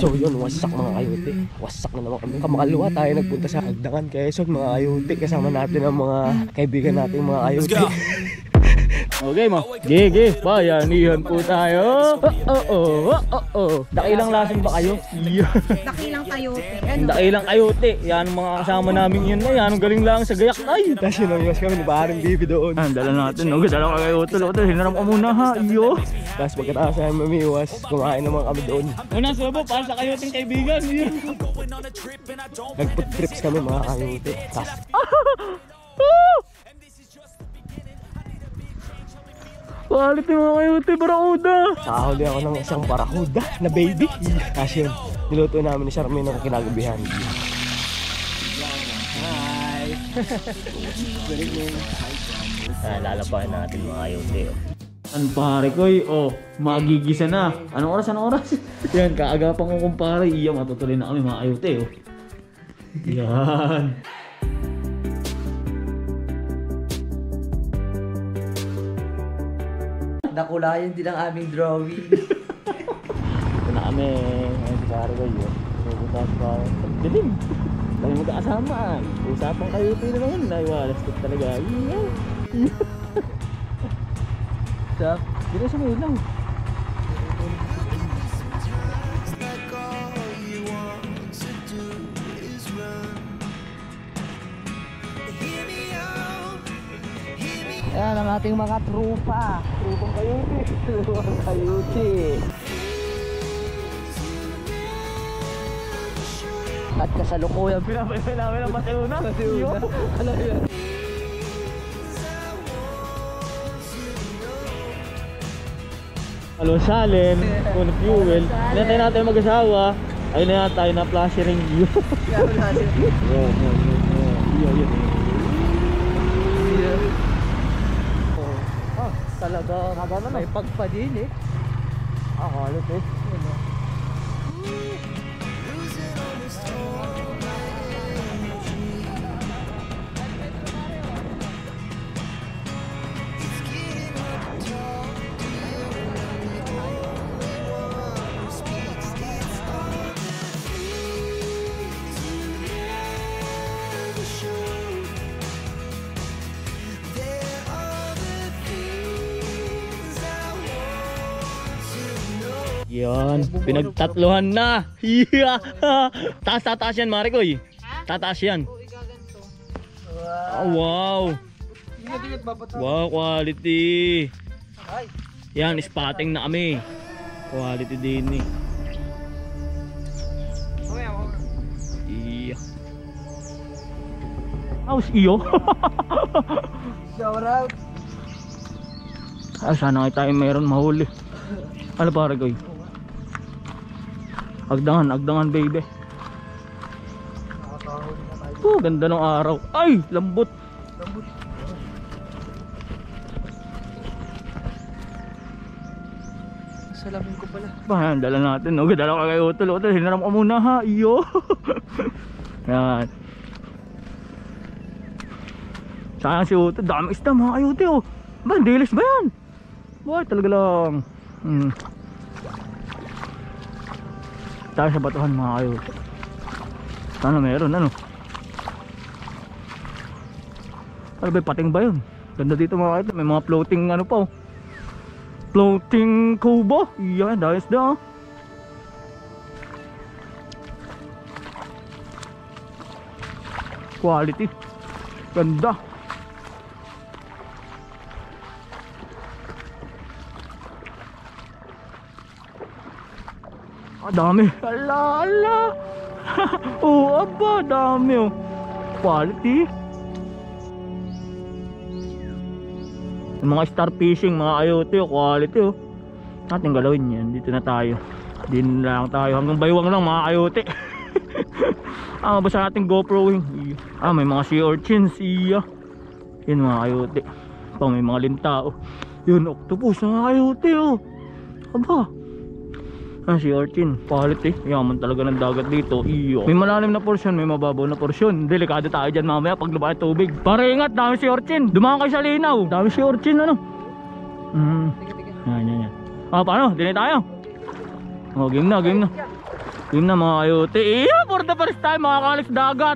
So yun, wasak mga kayote. Wasak na naman kami. Kamakalwa tayo nagpunta sa Agdangan, Quezon mga kayote. Kasama natin ang mga kaibigan natin mga kayote. Okay mo, gigi, bayanihan po tayo. Dakilang lasing ba kayo? Dakilang kayote. Dakilang kayote. Yan ang mga kasama namin yun na. Yan ang galing lang sa gayak ay. Tapos sinamiwas kami ni parang bibi doon. Dala natin, no? Dala ka kayote. Hinaram ka muna ha, iyo. Tapos pagkatapos namin mamiwas, kumain naman kami doon. Una subo, para sa kayoting kaibigan. Nag-food trips kami mga kayote. Tapos quality mga kayote, barakuda. Nakahuli ako ng isang barakuda na baby. Kasi yun, niluto namin ni Charmaine ng kinagabihan. Hi! Good evening. Lalapahin natin mga kayote. Ano pare ko magigisa na. Anong oras? Yan, kaagapan ko kumpare. Iya, matutuloy na kami mga kayote. Yan. Nakulayan din ang aming drawing. Ito na kami. Ngayon si pare ko yun. Pupunta sa pagdilim. Kami magkakasama. Usapang kayote na naman. Naiwalastik talaga. Iya. Stop. Dito sa may lang. Yan ang ating mga trupa. Trupang kayote. Trupang kayote. At kasalukuyan Pinapay namin ang Mateuna. Ano yun? Alonsalin, kung fuel. Hinatay natin mag-asawa. Ayun na tayo na flashering view. talaga may pagpa din Akalit Yan, pinagtatluhan na. Yeah. Taas yan, Marikoy. Tataas yan. Wow. Wow, quality. Yan, spotting na kami. Quality din eh. Iya. How's iyo? shout out. Sana tayo mayroon mahuli. Ano pare koy? Agdangan baby. Ganda ng araw. Ay, lambot. Salamin ko pala. Bahan, dala natin. Dala ka kayo utol. Hinaram ko muna ha. Iyo. Yan. Sayang si utol. Daming isda mga kayote Ba, dilis ba yan? Boy, talaga lang. Tayo sa batuhan mga kayote. Sana meron ano ba, pating ba yun? Ganda dito mga kayote. May mga floating ano pa floating kubo. Yan, dahil isda quality. Ganda. Dami. Ala. Aba, dami quality. Mga star fishing, mga kayote quality Natin galawin yan. Dito na tayo. Din lang tayo. Hanggang baywang lang mga kayote. Basta natin GoPro may mga sea urchins. Yun mga kayote. May mga linta Yun, octopus mga kayote Aba. Sea urchin, quality. Yaman talaga ng dagat dito. May malalim na porsyon, may mababaw na porsyon. Delikado tayo dyan mamaya pag lumaki tubig. Para ingat, dami sea urchin. Dumaan kayo sa linaw. Dami sea urchin Yan. Paano? Dinay tayo. Game na. Yun na mga kayote. For the first time makakalis dagat.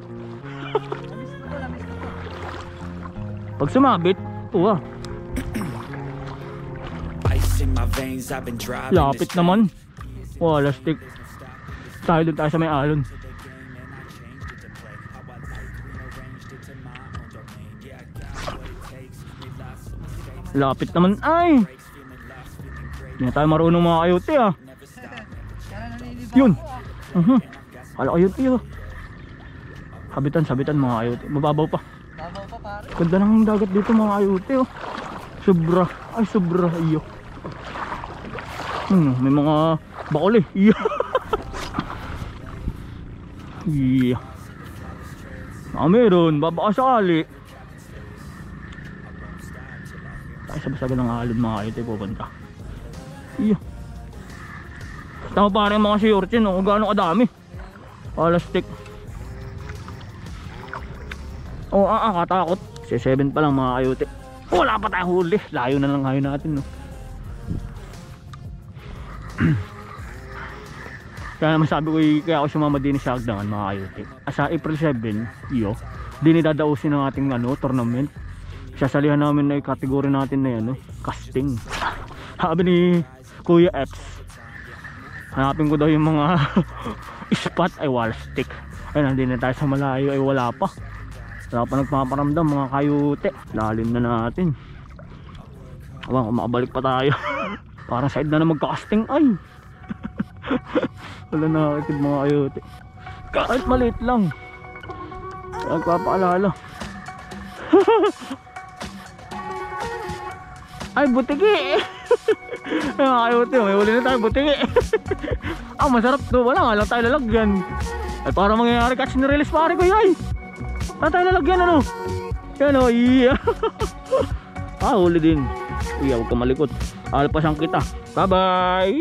Pag sumabit, uwa. Lapit naman. Wala stick. Tayo dun tayo sa may alon. Lapit naman ay. Hindi na tayo marunong mga kayote ah. Yun. Kala kayote oh. Sabitan mga kayote. Mababaw pa. Ganda ng dagat dito mga kayote oh. Sobra. Ay sobra. Iyo. May mga bakol eh. Iyo. Iya. Meron. Baka sakali. Tayo sa basagan ng alon mga kayote pupunta. Iyo. Tama pa rin mga siyorchin kung gaano kadami. Plastic. Oo, katakot. 7 pa lang mga kayote. Wala pa tayo huli. Layo na lang ngayon natin no. Kaya naman sabi ko kaya ako sumama din sa Agdangan mga kayote. Sa April 7, iyo, dinidadausin ng ating tournament. Sasalihan namin na kategory natin na yan, casting. Sabi ni Kuya X, hanapin ko daw yung mga spot ay wall stick. Ay nandun na tayo sa malayo ay wala pa. Wala pa nagpaparamdam mga kayote. Lalim na natin. Abang makabalik pa tayo. Parang side na magka-casting ay. Wala nakakitid mga kayote. Kahit maliit lang. Nagpapaalala. Ay butiki. Ay mga kayote, may huli na tayo butiki. Masarap to. Wala nga lang tayo lalagyan. Ay para mangyayari catch and release pare ko yay. Wala tayo lalagyan ano. Yan o iya. Huli din. Iya huwag ka malikot. Alpasan kita. Bye bye.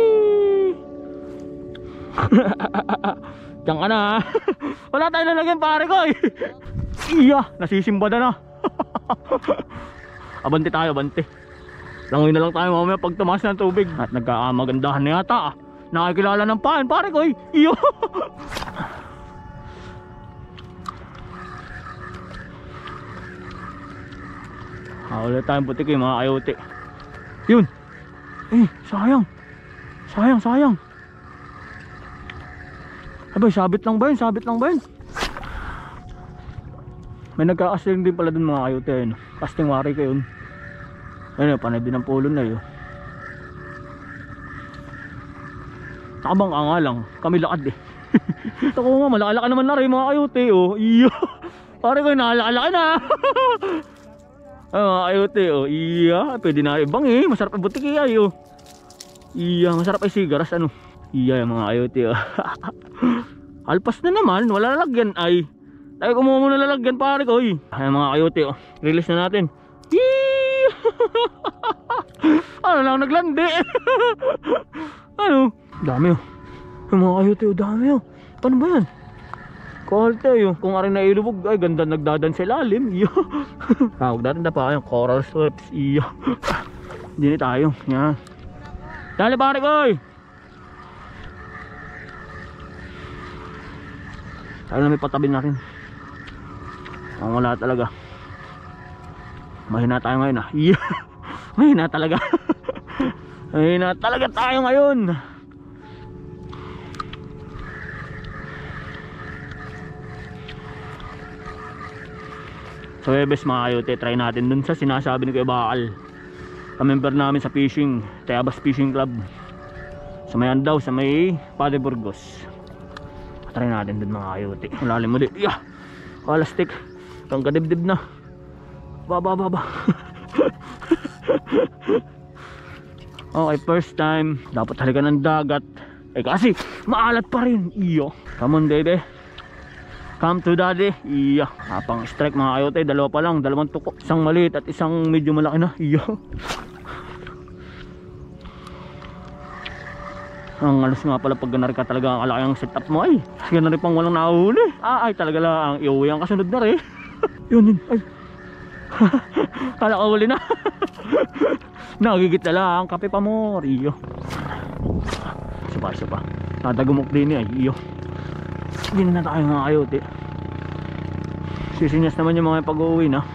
Diyan ka na. Wala tayo lalagyan pare ko. Iya nasisimbada na. Abante tayo abante. Langoy na lang tayo mamaya pag tumaas ng tubig. At nagkakamagandahan na yata nakikilala ng paan pare ko iyo. Wala tayong putik mga kayote. Yun. Sayang. Abay sabit lang ba yun? May nagkakasling din pala dun mga kayote. Casting wari ko yun. Ayun, panay din ang pulo na yun. Nakabang ka nga lang. Kami lakad eh. Ito ko nga, malakalaka naman na rin mga kayote iyo. Pare ko, nakalaka na. Ay mga kayote iya. Pwede na ibang masarap ang butik iya, masarap ay sigaras iya yung mga kayote Alpas na naman, wala lalagyan ay. Tayo kumuha muna lalagyan pare ko ay mga kayote release na natin. Ano lang naglandi. Dami yung mga kayote dami paano ba yan? Quality kung aring nailubog ay ganda nagdadan sa ilalim iyo. Huwag natin na pa yung coral strips iyo. Hindi tayo yan. Dali pare ko tayo na may patabi natin. Wala talaga. Mahina tayo ngayon iya. Mahina talaga. Mahina talaga tayo ngayon. So Webes mga kayote, try natin dun sa sinasabi ni Kuya Bakal. Ka-member namin sa fishing, Tayabas Fishing Club. Sa may Andaw, sa may Padre Burgos. Try natin dun mga kayote. Malalim mo din. Plastic. Kang kadibdib na. Baba. Okay, first time. Dapat halika ng dagat. Kasi maalat pa rin. Iyo. Come on baby. Come to daddy. Iya. Pang strike mga kayote. Dalawa pa lang. Dalawang tuko. Isang maliit at isang medyo malaki na. Iya. Ang alas nga pala pag ganar ka talaga ang kalaki ang setup mo ay. Kasi ganar pang walang nahuli. Ay talaga lang. Iuwi ang kasunod na rin. Yun. Ay. Kala ka huli na. Nagigit na lang. Kape pa mo. Iyo. Isa pa. Tatagumok din ay iyo. Hindi na tayo mga kayote. Sisinyas naman yung mga pag-uwi na.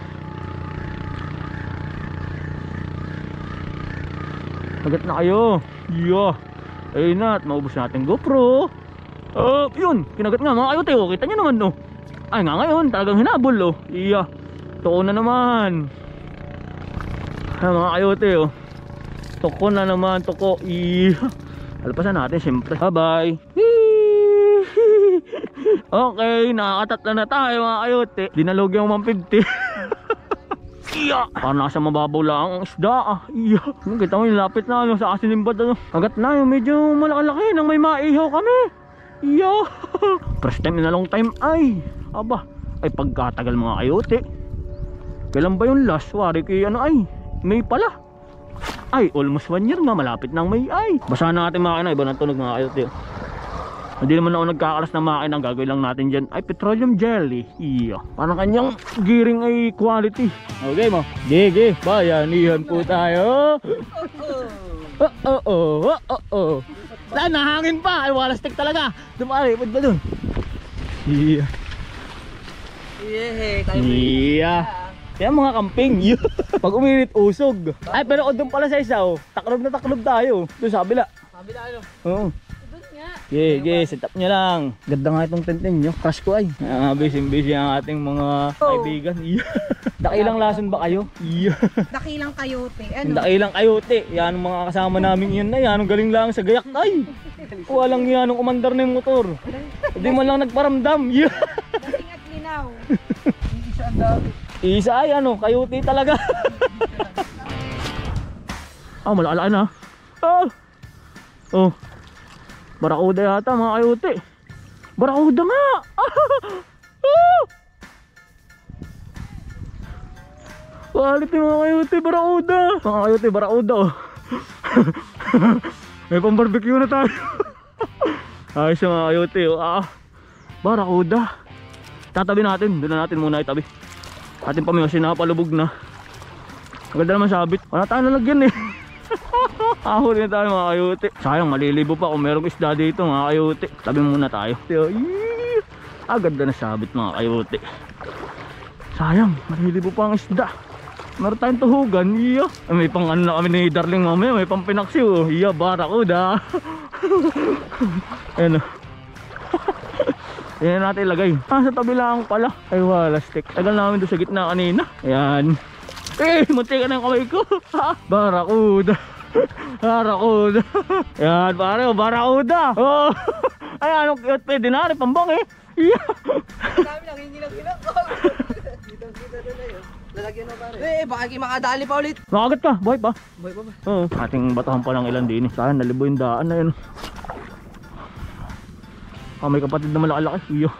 Agat na kayo. Iyo. Ayun na at maubos natin GoPro. Yun, kinagat nga mga kayote oh. Kita nyo naman no. Ay nga ngayon, talagang hinabol oh. Iya. Toko na naman. Ay mga kayote oh. Toko na naman, toko. Iya. Alpasan natin syempre. Bye bye. Okay, nakakatatla na tayo mga kayote. Dinalog yung 150. Iya. Parang nasa mababaw lang ang isda Iya. Kita mo yung lapit na ano, sa Asinimbad ano. Agat na yung medyo malaki-laki nang may maihaw kami. Iya. First time in a long time ay. Aba, ay pagkatagal mga kayote. Kailan ba yung last? Wari kay ano ay May pala. Ay, almost 1 year nga, malapit ng May ay. Basahan natin makina, iba ng tunog mga kayote. Hindi naman ako nagkakalas ng makina, ang gagawin lang natin dyan ay petroleum jelly. Iya. Parang kanyang gearing ay quality. Okay mo? Gigi, bayanihan po tayo. Saan, nahangin pa. Ay, wala stick talaga. Dumari, pwede ba dun? Iya. Iya. Kaya mga camping. Pag uminit, usog. Ay, pero doon pala sa isa, oh. Taklob na taklob tayo. Doon sa kabila. Kabila ano? Oo. Doon nga. Okay, set up nyo lang. Ganda nga itong tent ninyo. Crush ko ay. Busy ang ating mga kaibigan. Iya. Dakilang lason ba kayo? Iya. Dakilang kayote. Ano? Dakilang kayote. Yan ang mga kasama namin yun na yan. Ang galing lang sa gayak ay. Walang yan ang umandar na yung motor. Hindi man lang nagparamdam. Iya. Dating at linaw. Isa ang dami. Isa ay ano, kayote talaga. Malala na. Barakuda yata mga kayote. Barakuda nga. Quality mga kayote, barakuda. Mga kayote, barakuda oh. May pang barbecue na tayo. Ayos mga kayote oh. Barakuda. Tatabi natin, doon na natin muna itabi. Ating pamiyosin na palubog na. Maganda naman sabit. Wala tayong lalagyan eh. Ahuli na tayo mga kayote. Sayang malilibo pa kung merong isda dito mga kayote. Tabi muna tayo. Ganda na sabit mga kayote. Sayang malilibo pa ang isda. Meron tayong tuhugan. Iya. May pang ano na kami ni Darling mamaya. May pang pinaksiw. Iya, barakuda. Ayan o. Yan natin ilagay. Sa tabi lang pala. Ay wala stick. Tagal namin doon sa gitna kanina. Ayan. Munti ka na yung kamay ko. Barakuda. Barakuda. Ayan pare, barakuda. Ay anong cute pwede na rin pambang eh. Yeah. Dami lang, hingilang-hilang ko. Kitang-kita doon na yun. Lalagyan na pare. Baka makadali pa ulit. Makagat ka, buhay pa. Buhay pa ba? Oo. Ating batahan pa lang ilan din eh. Sayang nalibo yung daan na yun. May kapatid na malaki-laki. Iyo.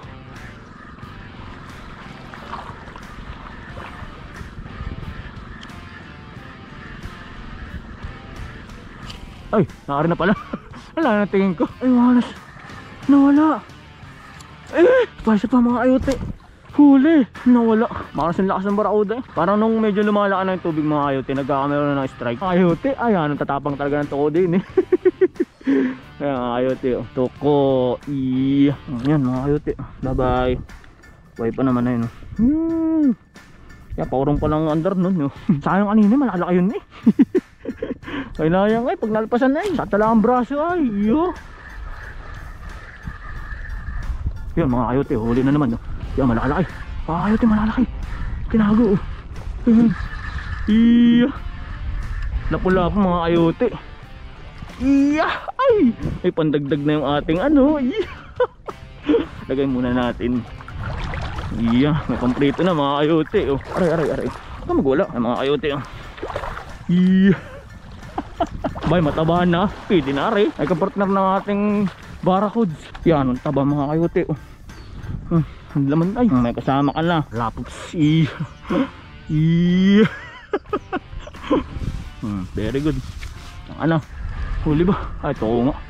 Ay, nakari na pala. Wala na tingin ko. Ay, walas. Nawala. Pasa pa mga ayote. Huli. Nawala. Makas ang lakas ng barakuda eh. Parang nung medyo lumalaki na yung tubig mga ayote, nagkakamero na ng strike. Ayote, ayan, tatapang talaga ng toko din eh. Kaya mga ayote, toko. Yan mga ayote. Bye bye. Buhay pa naman na yun. Kaya paurong pa lang under nun. Sayang kanina, malaki yun eh. Ay nayang ay, pag nalpasan na eh. Satala ang braso ay. Yan mga ayote, huli na naman. Yan malaki. Mga ayote, malaki. Tinago. Lapo-lapo mga ayote. Ay! May pandagdag na yung ating ano. Lagay muna natin. May pamprito na mga ayote. Aray. Ito magwala. Ay mga ayote. Bay, matabahan na. Pwede na rin. Ay kapartner ng ating barakuds. Yan, ang taba mga kayote. Ang laman ay. May kasama ka na. Lapops. Very good. Ano? Huli ba? Ay, toko nga.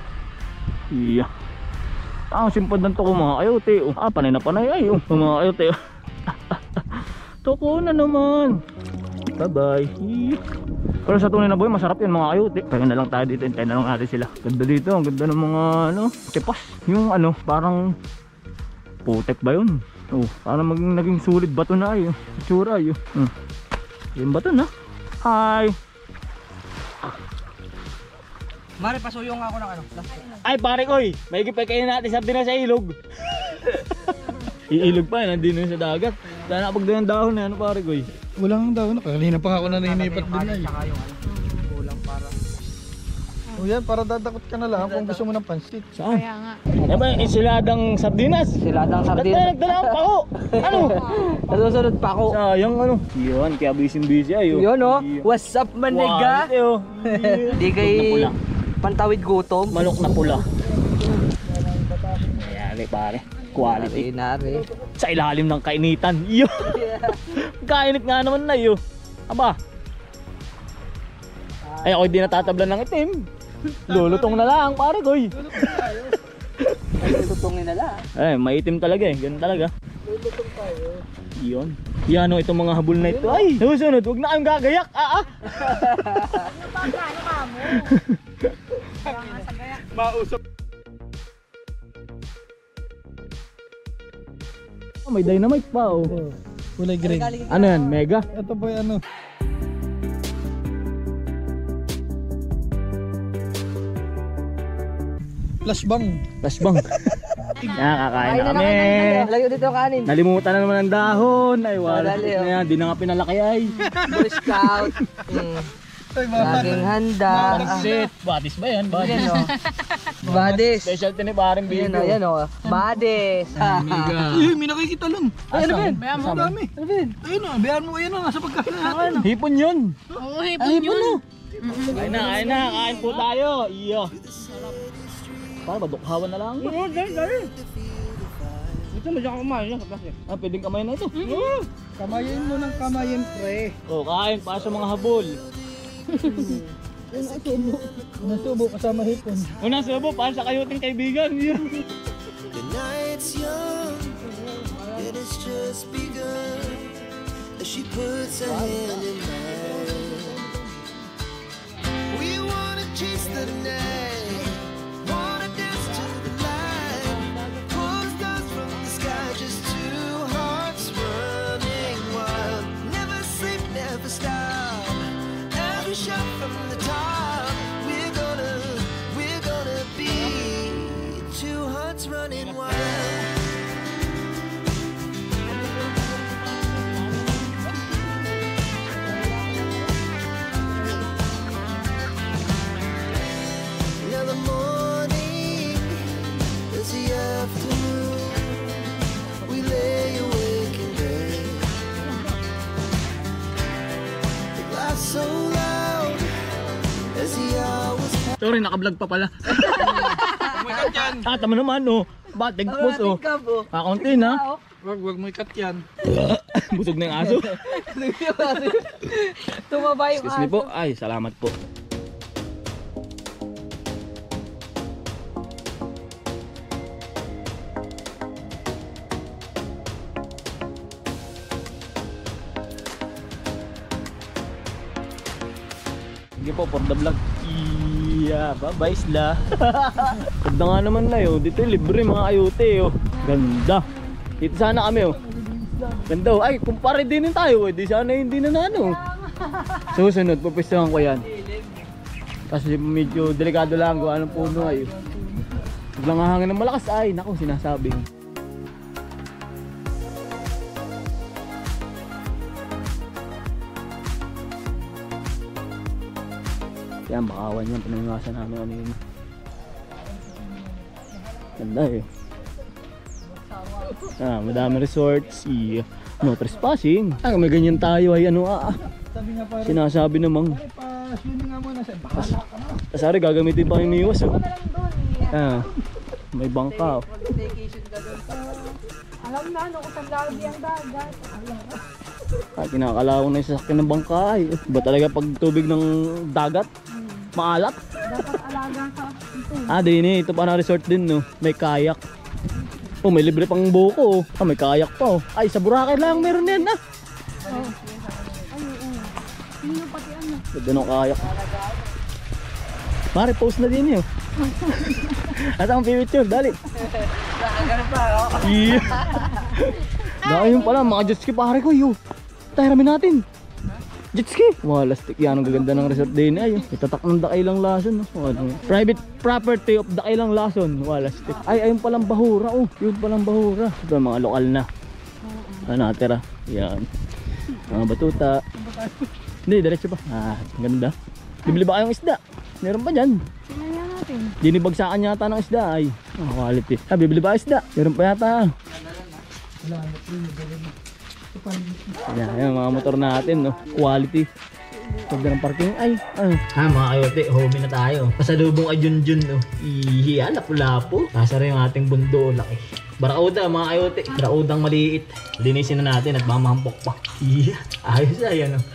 Simpad ng toko mga kayote. Panay na panay ay. Mga kayote. Toko na naman. Bye bye. Pero sa tunay na buhay, masarap yun mga kayote. Kaya na lang tayo dito, hintayin na lang natin sila. Ganda dito, ang ganda ng mga ano, tipas. Yung ano, parang putek ba yun? Oh, parang naging sulit bato na yun. Itsura yun. Yung bato na. Hi! Mare, pasuyong ako ng ano. Ay pare koy, may kainin natin sabi na sa ilog. Iilog pa, nandito na sa dagat. Sana pag doon ang dahon na ano pare koy. Walang daw na. Kanina pa ako naninipat din na eh. Saka yung ano, kulang para. O yan, para dadakot ka na lang kung gusto mo ng pansit. Saan? Kaya nga. Ano ba yung insiladang sardinas? Sila ng Ba't sardina. na nagdala ang pako? Ano? Nasusunod pa ako. Sayang ano. Yun, kaya busy ayo. Yun oh. What's up, maniga? Quality oh. Di kay Manok na pula. pantawid gutom. Manok na pula. Ayan pare. Quality. Nari. Sa ilalim ng kainitan. Yo. Kainit nga naman na yo. Aba. Ay ako hindi natatablan ng itim. Lulutong na lang pare koy. Tutungin na lang. Eh, maitim talaga eh. Ganun talaga. Lulutong tayo. Yun. Yan o, itong mga habol na ito. Ay, susunod. Huwag na kayong gagayak. Mausap. May dynamite pa oh. Kulay green. Ano yan? Mega? Ito po yung ano. Flashbang. Flashbang. Yan, kakain na kami. Layo dito kanin. Nalimutan na naman ang dahon. Ay, wala. Dali, oh. Yan, di na nga pinalaki ay. Boy Scout. Ay, mga Laging handa. Pansit. Batis ba yan? Batis. Yan oh. Badis. Specialty ni paring Yan Bigo. oh, yan oh. Badis. Ay, may nakikita lang. Ay, ano ba yun? Bayan mo. Dami. Ayun na, bayan mo. Ayun na, nasa pagkain natin. Hipon yun. Oo, Ay, hipon hipon yun. no. Kain na. Kain po tayo. Iyo. Para badukhawan na lang. Oo, dali. Ito mo siya kumain sa plastic. Ah, pwedeng kamay na ito. Kamayin mo ng kamayin, pre. Oh, kain pa sa mga habol. Nasubo kasama hipon. Unang subo, para sa kayuting kaibigan. The night's young, and it's just begun. As she puts her hand in mine, we wanna chase the night, wanna dance to the light. Pull stars from the sky, just two hearts running wild. Never sleep, never stop. Every shot from the top, we're gonna be two hearts running wild. Now the morning is the afternoon. We lay awake in bed. The glass so loud as the hours pass. Sorry, naka-vlog pa pala. Ah, tama naman oh. Batig pus oh. Kakaunti na. Wag mo ikat yan. Busog na yung aso. Tumaba yung Excuse me po. Ay, salamat po. Sige po, for the vlog. Yeah, bye-bye sila. Ganda nga naman na yun. Dito libre mga ayote oh. Ganda. Dito sana kami oh. Ganda oh. Ay, kumpare din tayo eh. Di sana hindi na nano. Susunod, pupistuhan ko yan. Kasi medyo delikado lang kung anong puno ay. Biglang hangin ng malakas ay. Naku, sinasabi. Yan, bakawan yan. Pinangasan namin ano yun. Ganda eh. Ah, madami resorts. No trespassing. Ah, may ganyan tayo ay ano Sabi nga pare, sinasabi namang. pa-swimming nga muna sa bahala ka na. Kasari gagamitin pa yung niwas oh. Ah, may bangka oh. Alam na, ano kung saan ang dagat. Ah, kinakalawang na yung sasakyan ng bangka ay. Ba talaga pag tubig ng dagat? Maalat? Dapat alaga sa ito. Ah, din eh. Ito pa na resort din no. May kayak. Oh, may libre pang buko oh. Ah, may kayak pa oh. Ay, sa Boracay lang meron yan ah. Ay, oo. Hindi pati ano. Ganda ng kayak. Mare, post na din yun. At ang picture, dali. Ganun pa ako. Yeah. Dahil yun pala, mga jet ski pare ko, yo. Tahiramin natin. Jet ski. Walastik yan, ang gaganda ng resort din ay. Itatak ng Dakailang Lason. No? Private property of Dakailang Lason. Walastik. Ay, ayun palang bahura. Oh, yun palang bahura. Ito mga lokal na. Natira. Yan. Mga batuta. Hindi, diretso pa. Ah, ganda. Bibili ba kayong isda? Meron pa dyan. Tingnan natin. Dinibagsakan yata ng isda ay. Quality. Ah, bibili ba isda? Meron pa yata. Yan, mga motor natin, no? Quality. Pagda ng parking ay. Mga kayote, homie na tayo. Pasalubong ay Junjun, no? Ihiya, lapu-lapu. Nasa rin yung ating bundo, laki. Barauda, mga kayote. Baraudang maliit. Linisin na natin at mamahampok pa. Ihiya, ayos ay, ano?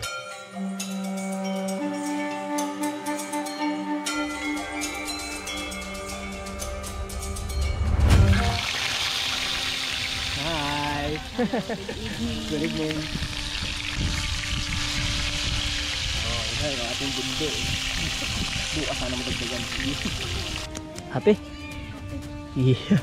Good evening. Oh, yan ang ating bundo. Bukas sana matagdagan. Happy? Yeah.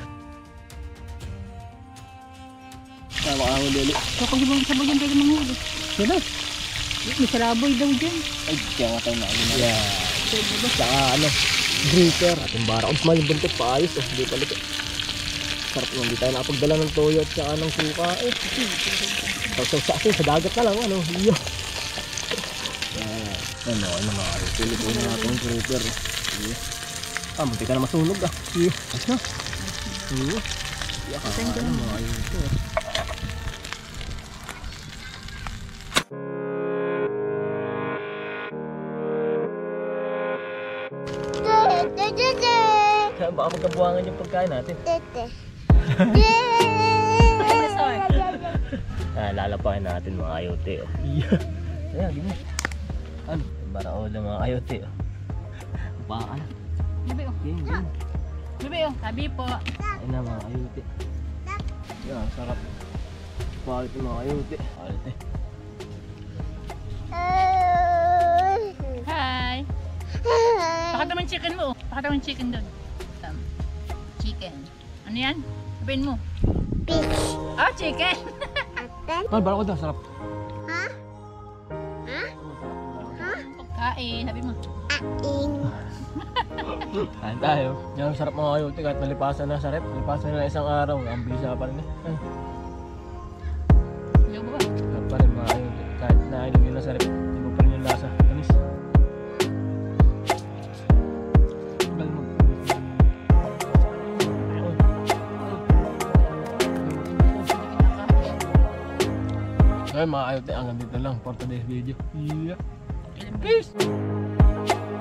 Tama ka huli ulit. Kapag ibang sabag yan pwede manghuli. Yan. May saraboy daw dyan. Ay, kaya nga tayo na. Yeah. Saka ano, greater. Ating bara. Kung smile yung buntot, paayos. Hindi pa lito. Sarap lang, hindi tayo nakapagdala ng toyo at saka ng suka. Sa dagat na lang, ano. Iyo. Ano mga kayo. Pilipunin natin yung grouper. Munti ka na masunog ah. Iyo. Ayos na. Iyo. Iya ka. Ano mga kayo ito. Baka magkabuhangan yung pagkain natin. Lalapain natin mga ayote. Ayan, di mo. Ano? Barao na mga ayote. Upakan. Bibi oh. Bibi oh. Sabi po. Ayan na mga ayote. Ayan, sarap. Quality mga ayote. Quality. Hi. Pakita mo yung chicken mo. Pakita mo yung chicken doon. Chicken. Ano yan? Sabihin mo. Fish. Oh, chicken. Barao ko daw, sarap. Kain. Sabi mo. Kain tayo. Yan ang sarap mga ayote. Kahit nalipasan na sa rep. Nalipasan na isang araw. Ang bisa pa rin eh. Ayaw mo ba? Sarap pa rin mga ayote. Kahit na ilagay na sa rep. Hindi mo pa rin yung lasa. Tamis. Okay mga ayote, hanggang dito lang for today's video. Yeah. Peace!